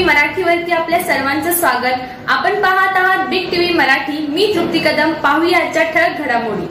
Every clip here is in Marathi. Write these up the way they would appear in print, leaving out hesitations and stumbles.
मराठीवरती आपल्या सर्वांचं स्वागत। आपण पाहत आहात बिग टीव्ही मराठी। मी तृप्ती कदम। पाहूया आजच्या ठळक घडामोडी।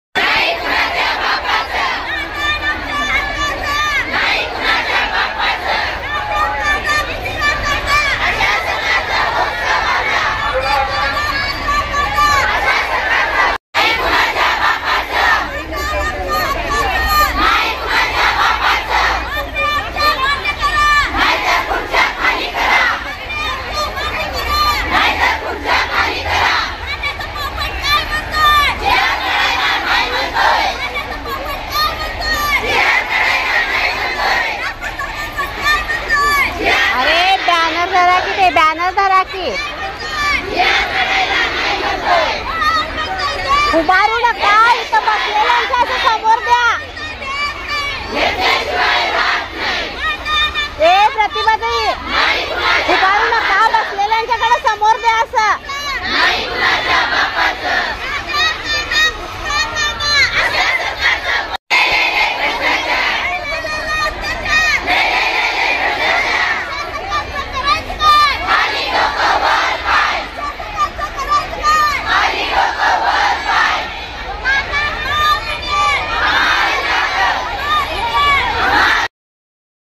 बॅनर धरा की उभारू नका, इथं बसलेल्यांच्या समोर द्या।